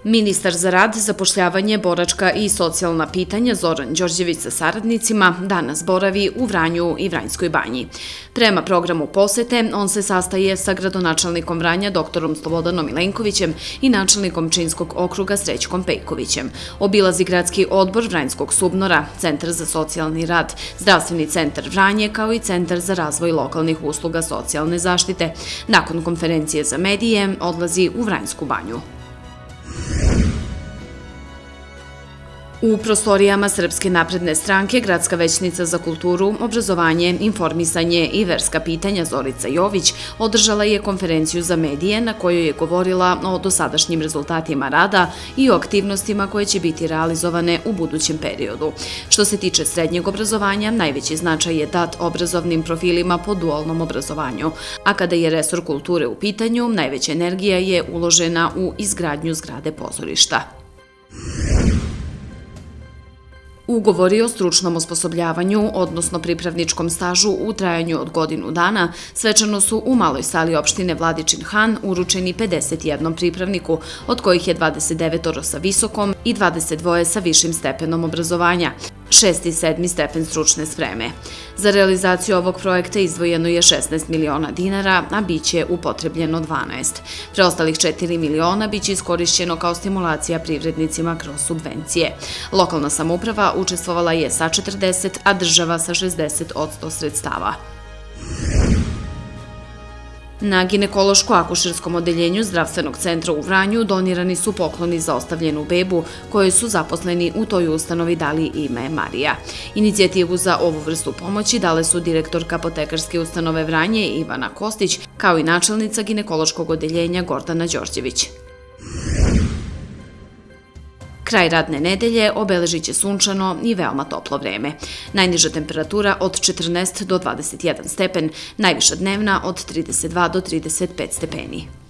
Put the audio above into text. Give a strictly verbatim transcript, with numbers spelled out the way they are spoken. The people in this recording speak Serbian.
Ministar za rad, zapošljavanje, boračka i socijalna pitanja Zoran Đorđević sa saradnicima danas boravi u Vranju i Vranjskoj banji. Prema programu posete, on se sastaje sa gradonačelnikom Vranja doktorom Slobodanom Milenkovićem i načelnikom Pčinjskog okruga Srećkom Pejkovićem. Obilazi gradski odbor Vranjskog Subnora, Centar za socijalni rad, Zdravstveni centar Vranje kao i Centar za razvoj lokalnih usluga socijalne zaštite. Nakon konferencije za medije odlazi u Vranjsku banju. U prostorijama Srpske napredne stranke gradska većnica za kulturu, obrazovanje, informisanje i verska pitanja Zorica Jović održala je konferenciju za medije na kojoj je govorila o dosadašnjim rezultatima rada i o aktivnostima koje će biti realizovane u budućem periodu. Što se tiče srednjeg obrazovanja, najveći značaj je dat obrazovnim profilima po dualnom obrazovanju, a kada je resor kulture u pitanju, najveća energija je uložena u izgradnju zgrade pozorišta. Ugovori o stručnom osposobljavanju, odnosno pripravničkom stažu u trajanju od godinu dana, svečano su u maloj sali opštine Vladičin Han uručeni pedeset jednom pripravniku, od kojih je dvadeset devet sa visokom i dvadeset dva sa višim stepenom obrazovanja, šesti i sedmi stepen stručne spreme. Za realizaciju ovog projekta izdvojeno je šesnaest miliona dinara, a biće upotrebljeno dvanaest. Preostalih četiri miliona biće iskorišćeno kao stimulacija privrednicima kroz subvencije. Lokalna samouprava učestvovala je sa četrdeset, a država sa šezdeset posto sredstava. Na ginekološko-akušerskom odeljenju Zdravstvenog centra u Vranju donirani su pokloni za ostavljenu bebu koje su zaposleni u toj ustanovi dali ime Marija. Inicijativu za ovu vrstu pomoći dale su direktorka apotekarske ustanove Vranje Ivana Kostić kao i načelnica ginekološkog odeljenja Gordana Đorđević. Kraj radne nedelje obeležit će sunčano i veoma toplo vreme. Najniža temperatura od četrnaest do dvadeset jedan stepen, najviša dnevna od trideset dva do trideset pet stepeni.